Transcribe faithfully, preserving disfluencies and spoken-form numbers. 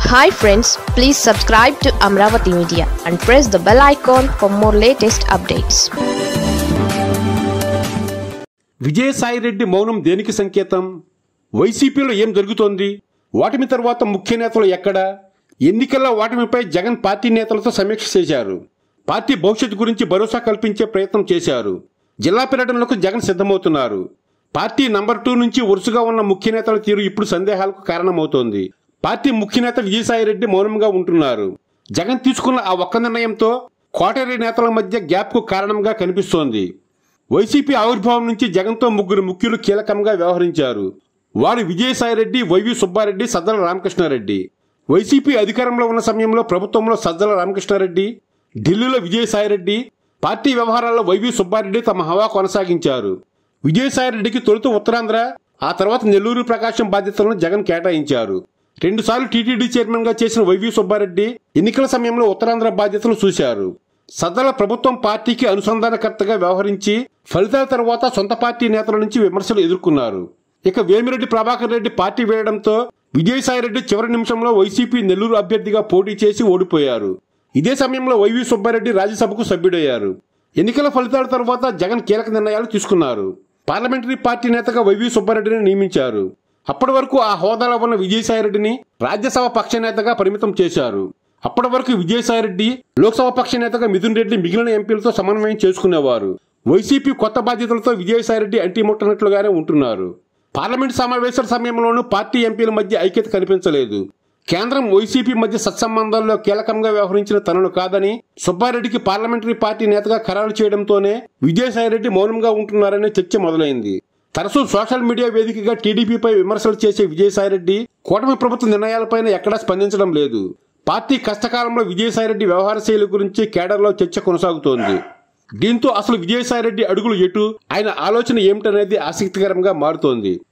Hi friends, please subscribe to Amravati Media and press the bell icon for more latest updates. Vijayasai Reddy మౌనం దేనికి సంకేతం? వైసీపీలో ఏం జరుగుతోంది? ఓటమి తర్వాత ముఖ్య నేతలు ఎక్కడ? ఎన్నికల ఓటమిపై జగన్ పార్టీ నేతలతో సమీక్ష చేశారు. పార్టీ భవిష్యత్తు గురించి భరోసా కల్పించే ప్రయత్నం చేశారు. జిల్లా పర్యటనలకు జగన్ సిద్ధమవుతున్నారు. పార్టీ నంబర్ టూ నుంచి వరుసగా ఉన్న ముఖ్య నేతల తీరు ఇప్పుడు సందేహాలకు కారణమవుతోంది. పార్టీ ముఖ్య నేత విజయసాయి రెడ్డి మౌనంగా ఉంటున్నారు. జగన్ తీసుకున్న ఆ ఒక్క నిర్ణయంతో కోటరీ నేతల మధ్య గ్యాప్ కు కారణంగా కనిపిస్తోంది. వైసీపీ ఆవిర్భావం నుంచి జగన్తో ముగ్గురు ముఖ్యులు కీలకంగా వ్యవహరించారు. వారు విజయసాయి రెడ్డి, వైవి సుబ్బారెడ్డి, సజ్జల రామకృష్ణారెడ్డి. వైసీపీ అధికారంలో ఉన్న సమయంలో ప్రభుత్వంలో సజ్జల రామకృష్ణారెడ్డి, ఢిల్లీలో విజయసాయి రెడ్డి, పార్టీ వ్యవహారాల్లో వైవి సుబ్బారెడ్డి తమ హవా కొనసాగించారు. విజయసాయి రెడ్డికి తొలుత ఉత్తరాంధ్ర, ఆ తర్వాత నెల్లూరు, ప్రకాశం బాధ్యతలను జగన్ కేటాయించారు. రెండుసార్లు టీటీడీ చైర్మన్ గా చేసిన వైవి సుబ్బారెడ్డి ఎన్నికల సమయంలో ఉత్తరాంధ్ర బాధ్యతలు చూశారు. సజ్జల ప్రభుత్వం పార్టీకి అనుసంధానకర్తగా వ్యవహరించి ఫలితాల తర్వాత సొంత పార్టీ నేతల నుంచి విమర్శలు ఎదుర్కొన్నారు. ఇక వేమిరెడ్డి ప్రభాకర్ రెడ్డి పార్టీ వేయడంతో విజయసాయి రెడ్డి చివరి నిమిషంలో వైసీపీ నెల్లూరు అభ్యర్థిగా పోటీ చేసి ఓడిపోయారు. ఇదే సమయంలో వైవి సుబ్బారెడ్డి రాజ్యసభకు సభ్యుడయ్యారు. ఎన్నికల ఫలితాల తర్వాత జగన్ కీలక నిర్ణయాలు తీసుకున్నారు. పార్లమెంటరీ పార్టీ నేతగా వైవి సుబ్బారెడ్డిని నియమించారు. అప్పటి వరకు ఆ హోదాలో ఉన్న విజయసాయి రెడ్డిని రాజ్యసభ పక్ష నేతగా పరిమితం చేశారు. అప్పటి వరకు విజయసాయి రెడ్డి లోక్సభ పక్ష నేతగా మిథున్ రెడ్డి మిగిలిన ఎంపీలతో సమన్వయం చేసుకునేవారు. వైసీపీ కొత్త బాధ్యతలతో విజయసాయి రెడ్డి అంటిముట్టనట్లుగానే ఉంటున్నారు. పార్లమెంట్ సమావేశాల సమయంలోనూ పార్టీ ఎంపీల మధ్య ఐక్యత కనిపించలేదు. కేంద్రం వైసీపీ మధ్య సత్సంబంధాల్లో కీలకంగా వ్యవహరించిన తనను కాదని సుబ్బారెడ్డికి పార్లమెంటరీ పార్టీ నేతగా ఖరారు చేయడంతోనే విజయసాయి రెడ్డి మౌనంగా ఉంటున్నారనే చర్చ మొదలైంది. తరచూ సోషల్ మీడియా వేదికగా టీడీపీపై విమర్శలు చేసే విజయసాయి రెడ్డి కూటమి ప్రభుత్వ నిర్ణయాలపైన ఎక్కడా స్పందించడం లేదు. పార్టీ కష్టకాలంలో విజయసాయి రెడ్డి వ్యవహార శైలి గురించి కేడర్లో చర్చ కొనసాగుతోంది. దీంతో అసలు విజయసాయి రెడ్డి అడుగులు ఎటు, ఆయన ఆలోచన ఏమిటనేది ఆసక్తికరంగా మారుతోంది.